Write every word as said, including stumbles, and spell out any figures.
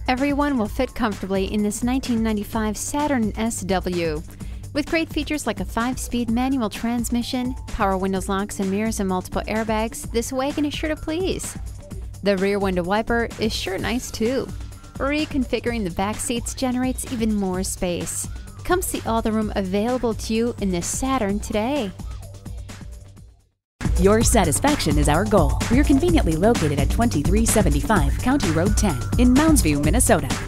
Everyone will fit comfortably in this nineteen ninety-five Saturn S W. With great features like a five-speed manual transmission, power windows, locks and mirrors, and multiple airbags, this wagon is sure to please. The rear window wiper is sure nice too. Reconfiguring the back seats generates even more space. Come see all the room available to you in this Saturn today. Your satisfaction is our goal. We're conveniently located at twenty-three seventy-five County Road ten in Mounds-View, Minnesota.